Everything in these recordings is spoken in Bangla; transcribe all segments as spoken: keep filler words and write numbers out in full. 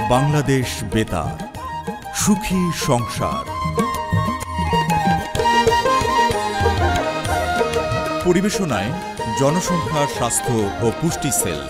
বাংলাদেশ বেতার, সুখী সংসার। পরিবেশনায় জনসংখ্যা, স্বাস্থ্য ও পুষ্টি সেল।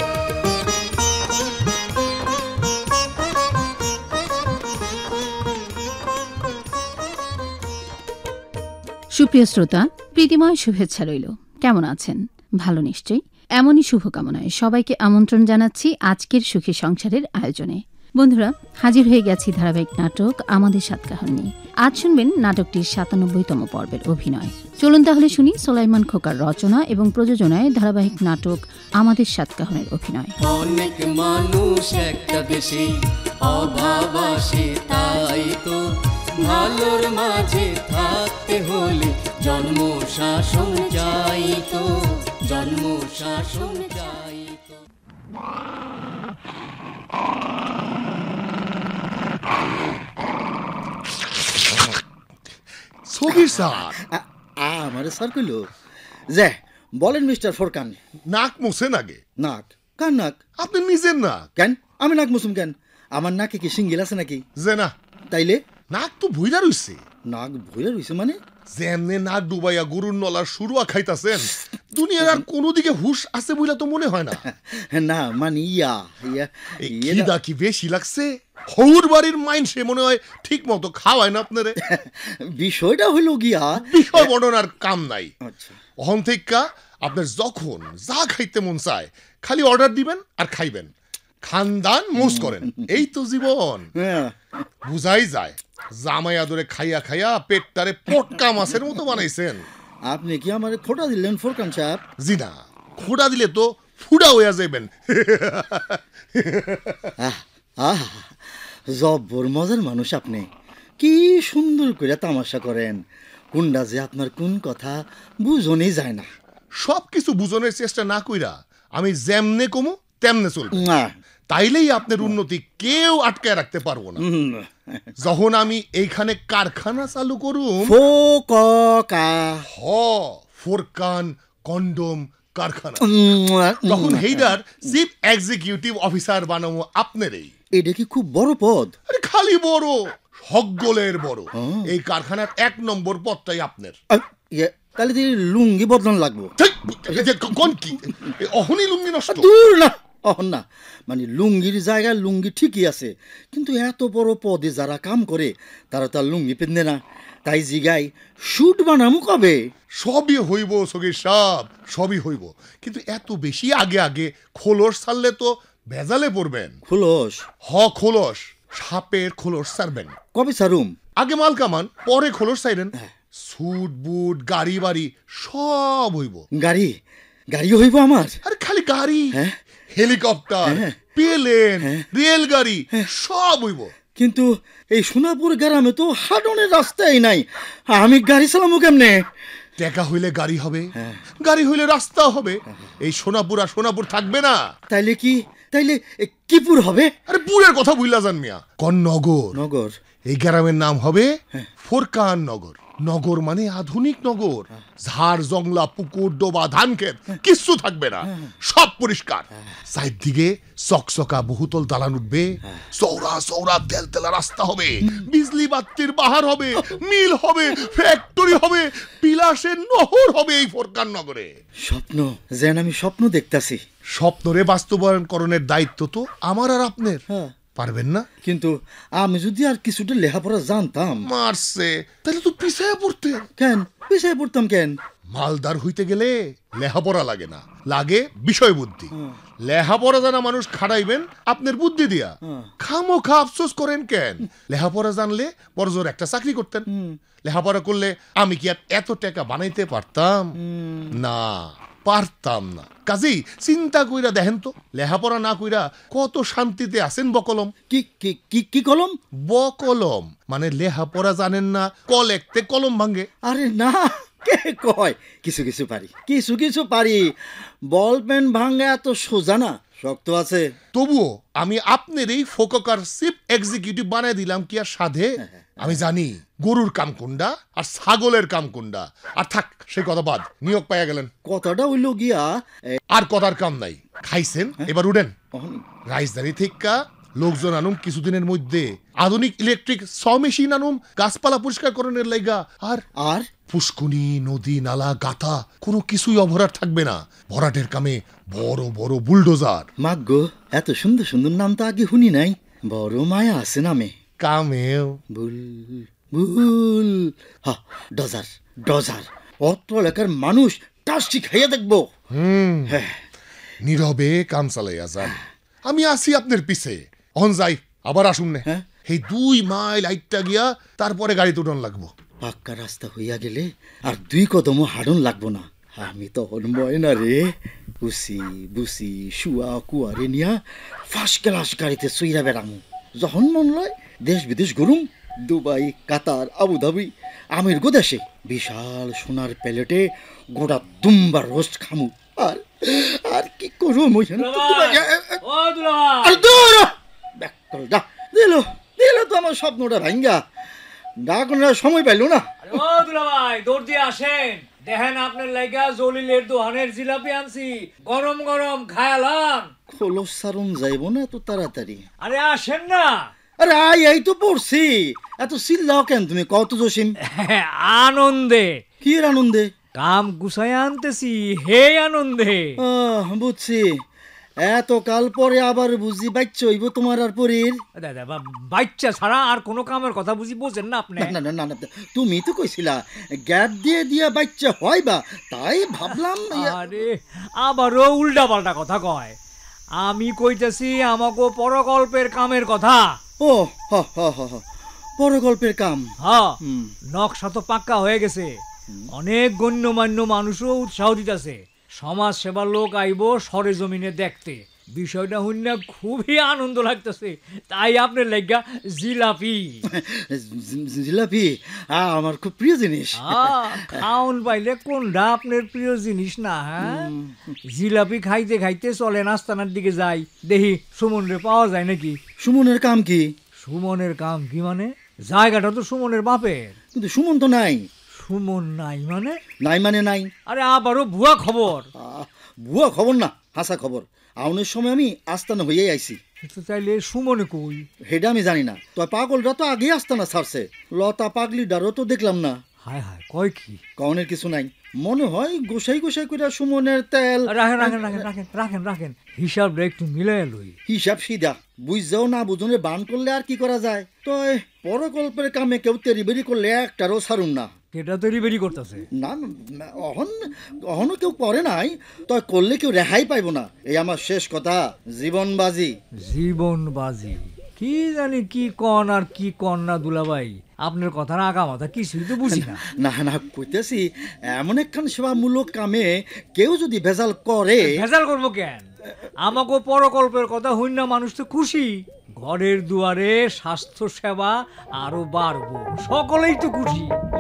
সুপ্রিয় শ্রোতা, প্রীতিময় শুভেচ্ছা রইল। কেমন আছেন? ভালো নিশ্চয়ই। এমনই শুভকামনায় সবাইকে আমন্ত্রণ জানাচ্ছি আজকের সুখী সংসারের আয়োজনে। বন্ধুরা, হাজির হয়ে গেছি ধারাবাহিক নাটক আমাদের সাতকাহন নিয়ে। আজ শুনবেন নাটকটির সাতানব্বইতম পর্বের অভিনয়। চলুন তাহলে শুনি সোলাইমান খোকার রচনা এবং প্রযোজনায় ধারাবাহিক নাটক আমাদের সাতকাহনের অভিনয়। অনেক মানুষ একটা দেশে অভাব আসে, তাই তো ভালোর মাঝে থাকতে হলে জন্ম শাসন চাই তো, জন্ম শাসন চাই তো। সবির স্যার, আমারে স্যার কইল যে বলেন মিস্টার ফোরকান। নাক মুছেন আগে। নাক? কার নাক? আপনি নিজের নাক। কেন আমি নাক মুছুম কেন? আমার নাকে কি সিঙ্গেল আছে নাকি? যে না, তাইলে নাক তো ভুইরা রইছে। নাক ভুইরা রইছে মানে? যেমনে নাক ডুবাইয়া গরুর নলার শুরুয়া খাইতাছেন, দুনিয়ার আর কোনো দিকে হুশ আছে বইলা তো মনে হয় না। না মানে ইয়া ইয়া খিদা কি বেশি লাগছে? হৌর বাড়ির মাইন সে মনে হয় ঠিক মতো খাওয়ায় না আপনারে। বিষয়টা হইল গিয়া, বিষয় বর্ণনার কাম নাই। আচ্ছা, অহন থেকে আপনার যখন যা খাইতে মন চায় খালি অর্ডার দিবেন আর খাইবেন, খানদান মোজ করেন, এই তো জীবন। বুঝাই যায় জামাই আদরে খাইয়া খাইয়া পেটটারে পটকা মাছের মতো বানাইছেন। আপনি কি আমারে খোটা দিলেন ফোরকান সাহেব? জি না, খোটা দিলে তো ফুডা হইয়া যাইবেন। আহ, জব্বর মজার মানুষ আপনি। কি সুন্দর করে তামাশা করেন। কোনটা যে আপনার কোন কথা বুঝনই যায় না। সব কিছু বুঝনের চেষ্টা না কইরা আমি যেমনে কমু তেমনে চলবো, না তাইলেই আপনার উন্নতি কেউ আটকায় রাখতে পারবো না। যখন আমি এইখানে কারখানা চালু করুম, ফোকা হ ফোরকান কন্ডম কারখানা, তখন হেইডার চিফ এক্সিকিউটিভ অফিসার বানাবো আপনারই। এটা কি খুব বড় পদ? আরে খালি বড়, হকগোলের বড়। এই কারখানার এক নম্বর পদটাই আপনার। তাহলে লুঙ্গি বদলান লাগবো। কোন কি অহনি লুঙ্গি নষ্ট? দূর না, অহন না, মানে লুঙ্গির জায়গায় লুঙ্গি ঠিকই আছে, কিন্তু এত বড় পদে যারা কাম করে তারা তার লুঙ্গি পেন্দে না। তাই জিগাই শুট বানামু কবে? সবই হইব সগীর সাহেব, সবই হইব, কিন্তু এত বেশি আগে আগে খোলস ছাড়লে তো ভেজালে পড়বেন। খোলস? হ খোলস, সাপের খোলস ছাড়বেন। কবে ছাড়ুম? আগে মাল কামান, পরে খোলস ছাইরেন। সুট বুট গাড়ি বাড়ি সব হইব। গাড়ি? গাড়িও হইব আমার? আরে খালি গাড়ি, হ্যাঁ, হেলিকপ্টার, প্লেন, রেলগাড়ি সব হইব। কিন্তু এই সোনাপুর গ্রামে তো হাডনের রাস্তাই নাই, আমি গাড়ি চালামু কেমনে? টাকা হইলে গাড়ি হবে, গাড়ি হইলে রাস্তা হবে। এই সোনাপুর আর সোনাপুর থাকবে না। তাইলে কি, তাইলে কিপুর হবে? আরে পুরের কথা বুঝলা যান মিয়া, কোন নগর? নগর? এই গ্রামের নাম হবে ফোরকান নগর। নগর মানে আধুনিক নগর। ঝাড় জংলা পুকুর ডোবা ধান ক্ষেত কিচ্ছু থাকবে না, সব পরিষ্কার। সাইড দিকে চকচকা বহুতল দালান উঠবে, চৌড়া চৌড়া তেল তেলা রাস্তা হবে, বিজলি বাতির বাহার হবে, মিল হবে, ফ্যাক্টরি হবে, বিলাসের নহর হবে এই ফোরকান নগরে। স্বপ্ন যেন আমি স্বপ্ন দেখতাছি। স্বপ্নরে বাস্তবায়নকরণের দায়িত্ব তো আমার আর আপনার। পারবেন না? কিন্তু আমি যদি আর কিছুটা লেখাপড়া জানতাম। মারছে, তাহলে তো পিছায় পড়তেন। কেন পিছায় পড়তাম কেন? মালদার হইতে গেলে লেখাপড়া লাগে না, লাগে বিষয় বুদ্ধি। লেখাপড়া জানা মানুষ খাড়াইবেন আপনার বুদ্ধি দিয়া। খামোখা আফসোস করেন কেন? লেখাপড়া জানলে বড়জোর একটা চাকরি করতেন। লেখাপড়া করলে আমি কি আর এত টাকা বানাইতে পারতাম? না, পারতাম না। কাজেই চিন্তা কইরা দেখেন তো, লেখাপড়া না কইরা কত শান্তিতে আছেন বকলম। কি কি কি কলম? বকলম মানে লেখাপড়া জানেন না, কল একতে কলম ভাঙ্গে। আরে না, কে কয়? কিছু কিছু পারি, কিছু কিছু পারি। বল পেন ভাঙ্গা এত সোজা না, শক্ত আছে। তবুও আমি আপনার এই ফোকার চিফ এক্সিকিউটিভ বানাই দিলাম কি আর সাধে? আমি জানি গরুর কাম কোনটা আর ছাগলের কাম কোনটা। আর থাক সেই কথা বাদ, নিয়োগ পাইয়া গেলেন। কথাটা হইল গিয়া আর কথার কাম নাই, খাইছেন, এবার উঠেন। রাজধানী থেকে লোকজন আনুম কিছুদিনের মধ্যে আধুনিক ইলেকট্রিক স মেশিন আনুম গাছপালা পরিষ্কার করণের লাইগা। আর আর পুষ্কুনি নদী নালা গাথা কোনো কিছুই অভরাট থাকবে না। ভরাটের কামে বড় বড় বুলডোজার। মাগ্গো, এত সুন্দর সুন্দর নাম তো আগে শুনি নাই। বড় মায়া আছে নামে। কামেও বুল বুল হা ডজার ডজার অত্র এলাকার মানুষ টাস্টি খাইয়া দেখবো। হুম হ্যাঁ, নীরবে কাম চালাইয়া যান, আমি আসি আপনার পিছে। অন যাই, আবার আসুন নে। হ্যাঁ? এই দুই মাইল আইটটা গিয়া তারপরে গাড়ি তুটন লাগবো। পাক্কা রাস্তা হইয়া গেলে আর দুই কদমও হাডন লাগবো না। আমি তখন ময়না রে বুসি বুসি শুয়া কুয়ারে নিয়া ফার্স্ট ক্লাস গাড়িতে চইরা বেড়ামু। যখন মন লয় দেশ বিদেশ ঘুরুম, দুবাই কাতার আবুধাবি আমির দেশে বিশাল সোনার প্লেটে গোটা দুম্বার রোস্ট খামু। আর আর কি করুম ওইখানে দিল দিল তো আমার স্বপ্নটা ভাঙ্গা। ডাকনার সময় পাইল না। ও দুলাভাই, দৌড় দিয়ে আসেন, দেখেন আপনার লাইগা জলিলের দোহানের জিলাপি আনছি, গরম গরম খায়ালাম। খোলস সারুন যাইব না এত তাড়াতাড়ি। আরে আসেন না। আরে আই এই তো পড়ছি, এত চিল্লাও কেন তুমি? কত জসিম? আনন্দে। কি এর আনন্দে? কাম গুছাই আনতেছি হে আনন্দে। আহ, বুঝছি। এত কাল পরে আবার বুঝি বাচ্চা হইব তোমার আর পরীর। দাদা বাচ্চা ছাড়া আর কোনো কামের কথা বুঝি বোঝেন না আপনি? না না না না, তুমি তো কইছিলা গ্যাপ দিয়ে দিয়া বাচ্চা হয় বা, তাই ভাবলাম। আরে আবারও উল্টা পাল্টা কথা কয়। আমি কইতেছি আমাকে পরকল্পের কামের কথা। ও হ হ হ হ, পরগল্পের কাম। হ্যাঁ, নকশা তো পাক্কা হয়ে গেছে। অনেক গণ্যমান্য মানুষও উৎসাহ দিতেছে। সমাজ সেবার লোক আইব সরে জমিনে দেখতে। বিষয়টা হইনা খুবই আনন্দ লাগতেছে। তাই আপনার লাগা জিলাপি। জিলাপি আমার খুব প্রিয় জিনিস। খাওন পাইলে কোনটা আপনার প্রিয় জিনিস না? হ্যাঁ, জিলাপি খাইতে খাইতে চলে নাস্তানার দিকে যাই, দেখি সুমনরে পাওয়া যায় নাকি। সুমনের কাম কি? সুমনের কাম কি মানে? জায়গাটা তো সুমনের বাপের। কিন্তু সুমন তো নাই। সুমন নাই মানে? নাই মানে নাই। আরে আবারও ভুয়া খবর। ভুয়া খবর না, হাসা খবর। আউনের সময় আমি আস্তানা হইয়াই আইছি। চাইলে সুমনে কই? হেডা আমি জানি না। তো পাগলরা তো আগেই আস্তানা ছাড়ছে। লতা পাগলিডারও তো দেখলাম না। হায় হায়, কয় কি? কনের কিছু নাই। মনে হয় গোসাই গোসাই করে সুমনের তেল। রাখেন রাখেন রাখেন রাখেন রাখেন রাখেন হিসাবটা একটু মিলাই লই। হিসাব সিধা বুঝছেও না, বুঝনে বান করলে আর কি করা যায়। তো পরকল্পের কামে কেউ তেরি বেরি করলে একটারও ছাড়ুন না। এটা তৈরি বেরি করতেছে না, অহন অহনও কেউ করে নাই, তই করলে কেউ রেহাই পাইব না। এই আমার শেষ কথা। জীবন বাজি। জীবন বাজি কি জানি কি কন আর কি কন না দুলাভাই। আপনার কথা না আগা মাথা কিছুই তো বুঝি না। না না, কইতেছি এমন একখান সেবামূলক কামে কেউ যদি ভেজাল করে। ভেজাল করবো কেন? আমাকে পরকল্পের কথা হইন না মানুষ তো খুশি। ঘরের দুয়ারে স্বাস্থ্য সেবা আরো বাড়বো, সকলেই তো খুশি।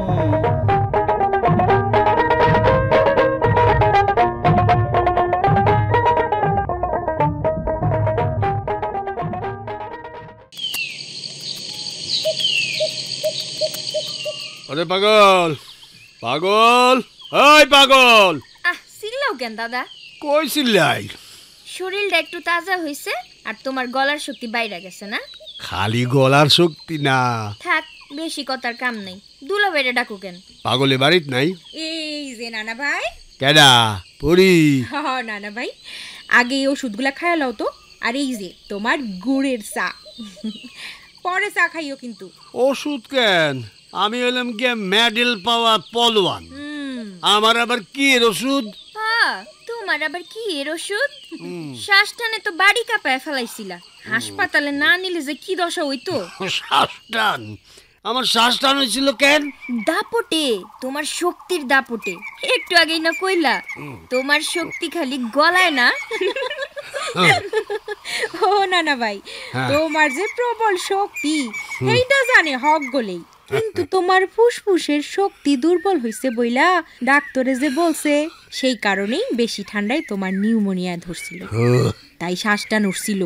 আরে পাগল পাগল ওই পাগল, আহ চিল্লাও কেন দাদা? কই চিল্লাই? শরীরটা একটু তাজা হইছে আর তোমার গলার শক্তি বাইরে গেছে না? খালি গলার শক্তি না। থাক, বেশি কথার কাম নাই। দুলা বাইরে ডাকু কেন? পাগলে বাড়িত নাই? এই যে নানা ভাই। কেডা? পরি? হ নানা ভাই, আগে এই ওষুধগুলা খায়া লও তো। আর এই যে তোমার গুড়ের চা, পরে চা খাইও কিন্তু। ওষুধ কেন? আমি হলাম গিয়ে মেডেল পাওয়া পলোয়ান। আমার আবার কি এর ওষুধ? হ্যাঁ, তোমার আবার কি এর ওষুধ? শ্বাস টানে তো বাড়ি কাঁপায় ফেলাইছিলা। হাসপাতালে না নিলে যে কি দশা হইতো। শ্বাস টান? আমার শ্বাস টান হয়েছিল কেন? দাপটে, তোমার শক্তির দাপটে। একটু আগেই না কইলা তোমার শক্তি খালি গলায় না। ও নানা ভাই, তোমার যে প্রবল শক্তি এইটা জানে হক গলেই, কিন্তু তোমার ফুসফুসের শক্তি দুর্বল হইছে বইলা ডাক্তারে যে বলছে, সেই কারণেই বেশি ঠান্ডায় তোমার নিউমোনিয়া ধরছিল, তাই শ্বাসটা নড়ছিল।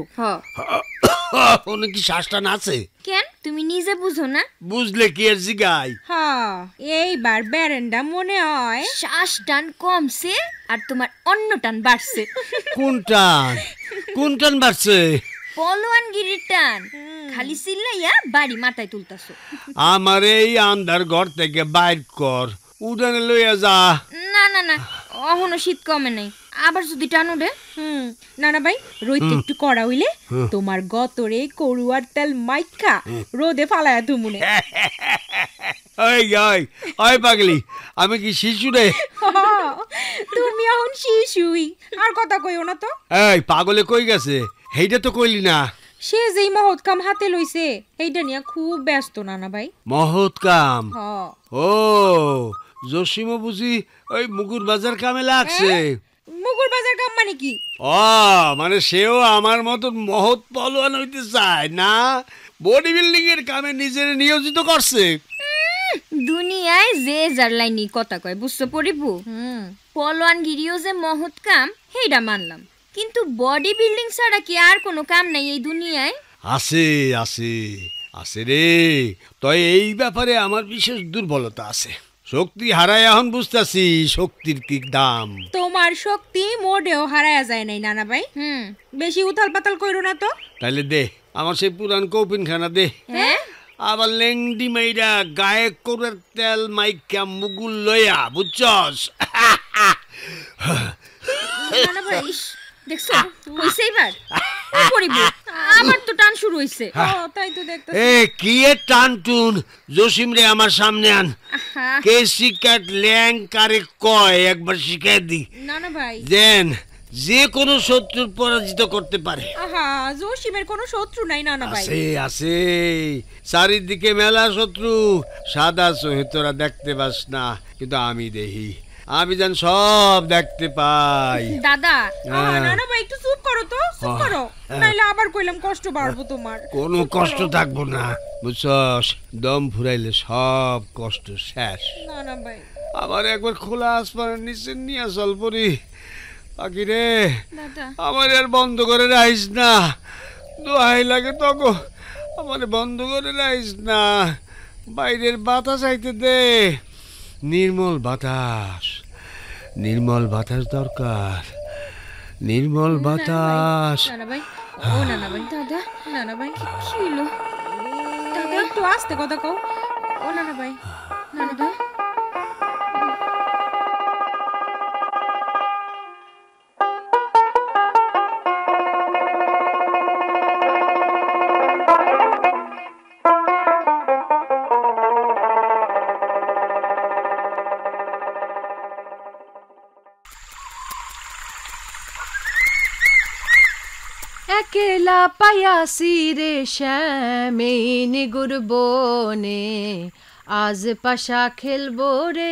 কি শ্বাস টান আছে? কেন তুমি নিজে বুঝো না? বুঝলে কি এর জিগাই? হ্যাঁ, এইবার ব্যারেন্ডা মনে হয় শ্বাস টান কমছে আর তোমার অন্য টান বাড়ছে। কোন টান? কোন টান বাড়ছে? পলোয়ানগিরির টান খালি চিল্লাইয়া বাড়ি মাথায় তুলতাছো। আমার এই আন্ধার ঘর থেকে বাইর কর, উড়ানে লইয়া যা। না না না, অহনো শীত কমে নাই, আবার যদি টান উঠে। হুম নানা ভাই, রোদ একটু কড়া হইলে তোমার গতরে করুয়ার তেল মাইখা রোদে ফালায়া তুমুনে। ওই ওই ওই পাগলি, আমি কি শিশু রে? তুমি এখন শিশুই, আর কথা কইও না তো। এই পাগলে কই গেছে? হেইটা তো কইলি না। সে যেই মহৎ কাম হাতে লইছে এইটা নিয়ে খুব ব্যস্ত নানা ভাই। মহৎ কাম? হ। ও জসিমও বুঝি ওই মুগুর বাজার কামে লাগছে। মুগুর বাজার কাম মানে কি? ও মানে সেও আমার মতন মহৎ পলোয়ান হইতে চায় না, বডি বিল্ডিং এর কামে নিজের নিয়োজিত করছে। দুনিয়ায় যে যার লাইনি কথা কয়, বুঝছো পরিপু? পলোয়ানগিরিও যে মহৎ কাম সেইটা মানলাম, কিন্তু বডি বিল্ডিং ছাড়া কি আর কোনো কাম নাই এই দুনিয়ায়? আছে আছে আছে রে, তয় এই ব্যাপারে আমার বিশেষ দুর্বলতা আছে। শক্তি হারায় এখন বুঝতাছি শক্তির কি দাম। তোমার শক্তি মোটেও হারায়া যায় নাই নানা ভাই। হুম, বেশি উথাল পাতাল কইরো না তো। তাইলে দে আমার সেই পুরান কৌপিন খানা দে। হ্যাঁ আবার লেংডি মাইরা গায়ে করার তেল মাইকা মুগুল লইয়া, বুঝছস? নানা ভাই, ইস, দেখছো হইছে এবার পরিপু, আবার তো টান শুরু হইছে। ও তাই তো দেখতে। এ কি এ টান টুন? জসিম রে আমার সামনে আন। কে শিকাট ল্যাং কারে কয় একবার শিখাই দি। নানা ভাই, দেন যে কোনো শত্রুর পরাজিত করতে পারে। আহা, জসিমের কোনো শত্রু নাই নানা ভাই। আছে আছে, চারিদিকে মেলা শত্রু। সাদা চোহে তোরা দেখতে পাস না, কিন্তু আমি দেখি, আমি যেন সব দেখতে পাই। দাদা, আহা, নানা ভাই একটু চুপ করো তো, চুপ করো, নাইলে আবার কইলাম কষ্ট বাড়বো তোমার। কোনো কষ্ট থাকবো না, বুঝছস? দম ফুরাইলে সব কষ্ট শেষ। নানা ভাই, আমার একবার খোলা আসমানের নিচে নিয়ে চল পরি। পাখি রে, দাদা আমার আর বন্ধ করে রাখিস না, দোহাই লাগে তখন। আমার বন্ধ করে রাখিস না, বাইরের বাতাস আইতে দে। নির্মল বাতাস, নির্মল বাতাস দরকার, নির্মল বাতাস। নানা ভাই, ও নানা ভাই, দাদা নানা ভাই কি হলো? দাদা একটু আস্তে কথা কও। ও নানা ভাই, নানা ভাই, একলা পায়াসি রে শ্যামেন গুরবনে, আজ পাশা খেলবো রে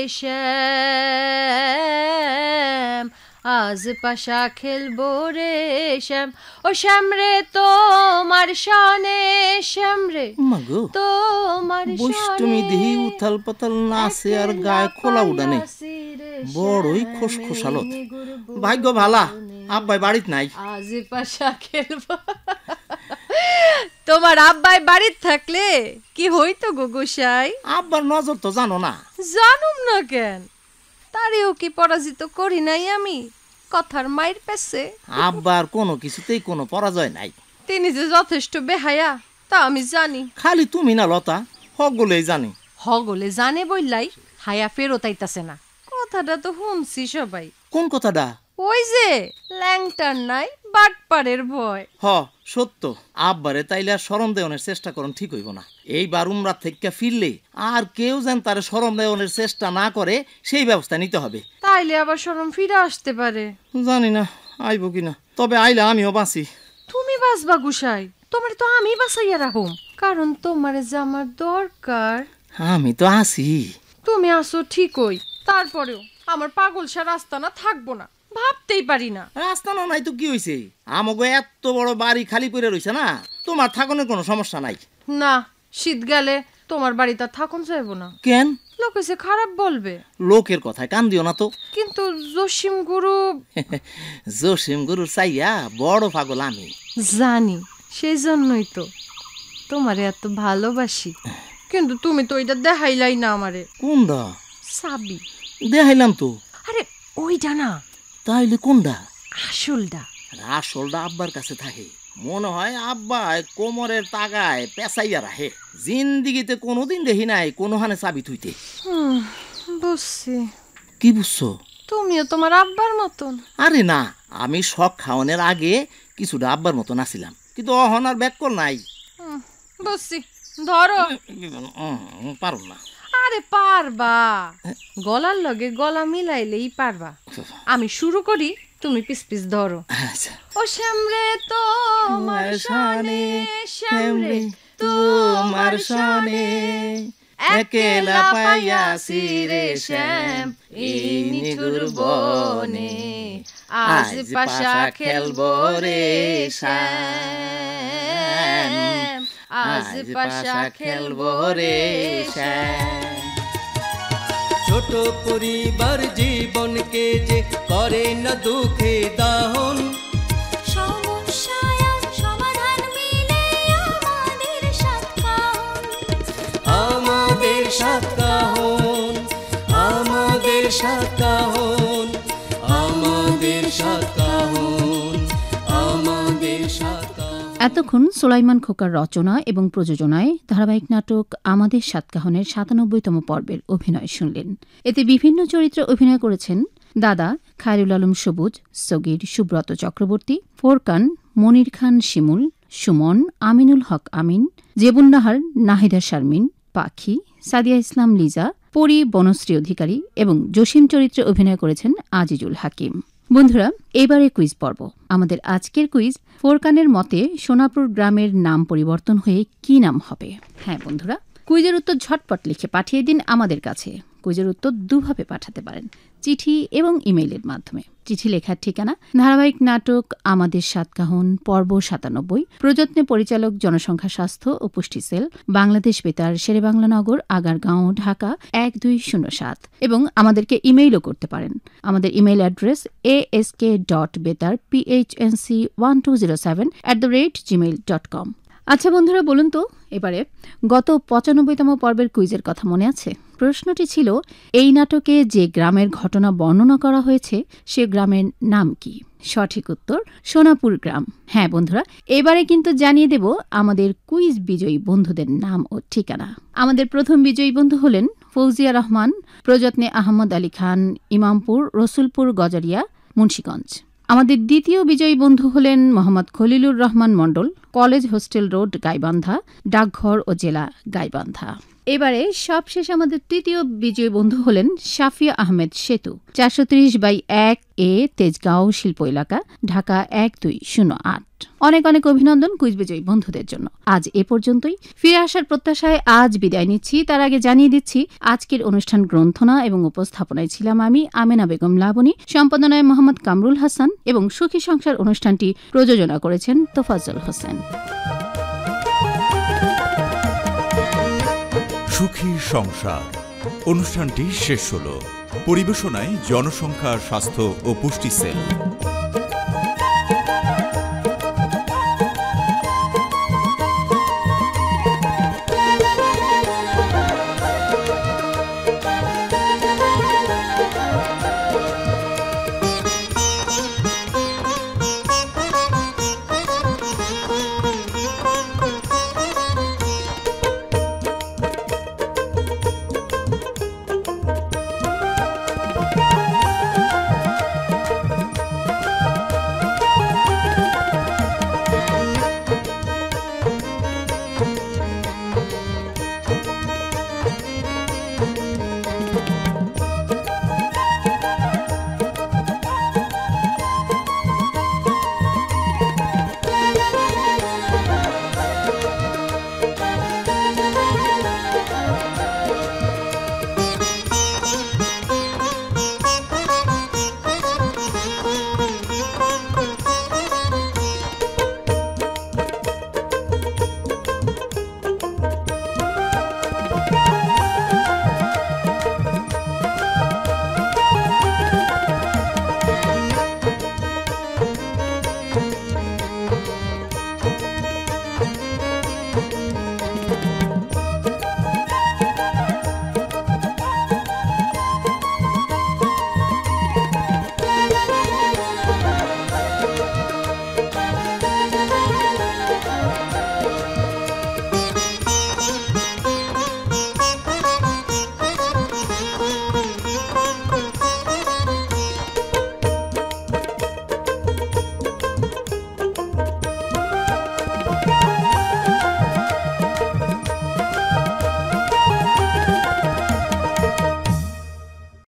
শ্যাম, আজ পাশা খেলবো রে শ্যাম। ও শ্যাম রে তোমার শানে, শ্যাম রে মাগো তোমার বৈষ্টমী দেহি উথাল পাতাল নাচে আর গায়ে খোলা উড়ানে, বড়ই খোসখোসালত। ভাগ্য ভালা আব্বাই বাড়িত নাই। আজ পাশা খেলবো। তোমার আব্বাই বাড়িতে থাকলে কি হইতো গো গোসাই? আব্বার নজর তো জানো না। জানুম না কেন, তারেও কি পরাজিত করি নাই আমি কথার মায়ের পেছে? আব্বার কোনো কিছুতেই কোনো পরাজয় নাই। তিনি যে যথেষ্ট বেহায়া তা আমি জানি। খালি তুমি না লতা, হগলেই জানি। হগলে জানে বললাই হায়া ফেরত আইতাছে না, কথাটা তো শুনছি সবাই। কোন কথাটা? ওই যে ল্যাংটার নাই বাটপাড়ের ভয়। হ সত্য, আব্বারে তাইলে আর শরম দেওয়ানের চেষ্টা করুন ঠিক হইব না। এইবার উমরা থেকে ফিরলে আর কেউ যেন তার শরম দেওয়ানের চেষ্টা না করে সেই ব্যবস্থা নিতে হবে। তাইলে আবার শরম ফিরে আসতে পারে। জানি না আইব কিনা, তবে আইলে আমিও বাঁচি। তুমি বাঁচবা গুসাই, তোমার তো আমি বাঁচাইয়া রাখুম, কারণ তোমার যে আমার দরকার। আমি তো আছি। তুমি আসো ঠিকই, তারপরেও আমার পাগল সা রাস্তা না থাকবো না, ভাবতেই পারি না। রাস্তা না নাই তো কি হইছে, আমাকে এত বড় বাড়ি খালি করে রইছে না, তোমার থাকনের কোনো সমস্যা নাই। না, শীত গেলে তোমার বাড়িতে থাকুন যাইবো না। কেন? লোক এসে খারাপ বলবে। লোকের কথায় কান দিও না তো। কিন্তু জসিম গুরু জসিম গুরু চাইয়া বড় পাগল আমি জানি, সেই জন্যই তো তোমারে এত ভালোবাসি। কিন্তু তুমি তো ওইটা দেখাইলাই না আমারে। কোনটা? চাবি দেখাইলাম তো। আরে ওইটা না। তাইলে কোনটা? আসলটা। আসলটা আব্বার কাছে থাকে। মনে হয় আব্বা কোমরের তাগায় পেঁচাইয়া রাখে। জিন্দিগিতে কোনোদিন দেখি নাই কোনোখানে চাবি থুইতে। হুম, বুঝছি। কি বুঝছো? তুমিও তোমার আব্বার মতন। আরে না, আমি শখ খাওয়ানোর আগে কিছুটা আব্বার মতন আছিলাম, কিন্তু অহন আর ব্যাক কর নাই। হুম, বুঝছি। ধরো। পারো না। আরে পারবা, গলার লগে গলা মিলাইলেই পারবা। আমি শুরু করি, তুমি পিস পিস ধরো। ও শ্যামরে তোমার শানে, শ্যামরে তোমার শানে, একলা পাইয়াছি রে শ্যাম এই নিঠুর বনে, আজ পাশা খেলবো রে শ্যাম, আজ পাশা খেলবো রে শ্যাম। ছোট পরিবার জীবনকে যে করে না দুঃখে দাহন, সমস্যার সমাধান মিলে আমাদের সাত কাহন, আমাদের সাত কাহন, আমাদের সাত কাহন, আমাদের সাত কাহন, আমাদের সাত কাহন। এতক্ষণ সুলাইমান খোকার রচনা এবং প্রযোজনায় ধারাবাহিক নাটক আমাদের সাতকাহনের সাতানব্বইতম পর্বের অভিনয় শুনলেন। এতে বিভিন্ন চরিত্রে অভিনয় করেছেন দাদা খায়রুল আলম সবুজ, সগীর সুব্রত চক্রবর্তী, ফোরকান মনির খান শিমুল, সুমন আমিনুল হক আমিন, জেবুন্নাহার নাহিদা শারমিন, পাখি সাদিয়া ইসলাম লিজা, পরি বনশ্রী অধিকারী এবং জসিম চরিত্রে অভিনয় করেছেন আজিজুল হাকিম। বন্ধুরা, এবারে কুইজ পর্ব। আমাদের আজকের কুইজ, ফোরকানের মতে সোনাপুর গ্রামের নাম পরিবর্তন হয়ে কি নাম হবে? হ্যাঁ বন্ধুরা, কুইজের উত্তর ঝটপট লিখে পাঠিয়ে দিন আমাদের কাছে। কুইজের উত্তর দুভাবে পাঠাতে পারেন, চিঠি এবং ইমেইলের মাধ্যমে। চিঠি লেখার ঠিকানা ধারাবাহিক নাটক আমাদের সাতকাহন পর্ব সাতানব্বই, প্রযত্নে পরিচালক জনসংখ্যা স্বাস্থ্য ও পুষ্টি সেল, বাংলাদেশ বেতার শেরেবাংলা নগর, আগারগাঁও, ঢাকা এক দুই শূন্য সাত। এবং আমাদেরকে ইমেইলও করতে পারেন। আমাদের email address A S K dot Betar PHNC one two zero seven at the rate Gmail dot com. আচ্ছা বন্ধুরা, বলুন তো এবারে গত পঁচানব্বইতম পর্বের কুইজের কথা মনে আছে? প্রশ্নটি ছিল, এই নাটকে যে গ্রামের ঘটনা বর্ণনা করা হয়েছে সে গ্রামের নাম কি? সঠিক উত্তর সোনাপুর গ্রাম। হ্যাঁ বন্ধুরা, এবারে কিন্তু জানিয়ে দেব আমাদের কুইজ বিজয়ী বন্ধুদের নাম ও ঠিকানা। আমাদের প্রথম বিজয়ী বন্ধু হলেন ফৌজিয়া রহমান, প্রযত্নে আহমদ আলী খান, ইমামপুর, রসুলপুর, গজারিয়া, মুন্সীগঞ্জ। আমাদের দ্বিতীয় বিজয়ী বন্ধু হলেন Mohammad Khalilur Rahman Mondal, college hostel road, Gaibandha, ডাকঘর ও জেলা গাইবান্ধা। এবারে সবশেষ আমাদের তৃতীয় বিজয়ী বন্ধু হলেন শাফিয়া আহমেদ সেতু, চারশো ত্রিশ বাই এক এ, তেজগাঁও শিল্প এলাকা, ঢাকা এক দুই শূন্য আট। অনেক অনেক অভিনন্দন কুইজ বিজয়ী বন্ধুদের জন্য। আজ এ পর্যন্তই। ফিরে আসার প্রত্যাশায় আজ বিদায় নিচ্ছি। তার আগে জানিয়ে দিচ্ছি, আজকের অনুষ্ঠান গ্রন্থনা এবং উপস্থাপনায় ছিলাম আমি আমেনা বেগম লাবণী, সম্পাদনায় মোহাম্মদ কামরুল হাসান এবং সুখী সংসার অনুষ্ঠানটি প্রযোজনা করেছেন তোফাজ্জল হোসেন। সুখী সংসার অনুষ্ঠানটি শেষ হল। পরিবেশনায় জনসংখ্যা স্বাস্থ্য ও পুষ্টি সেল।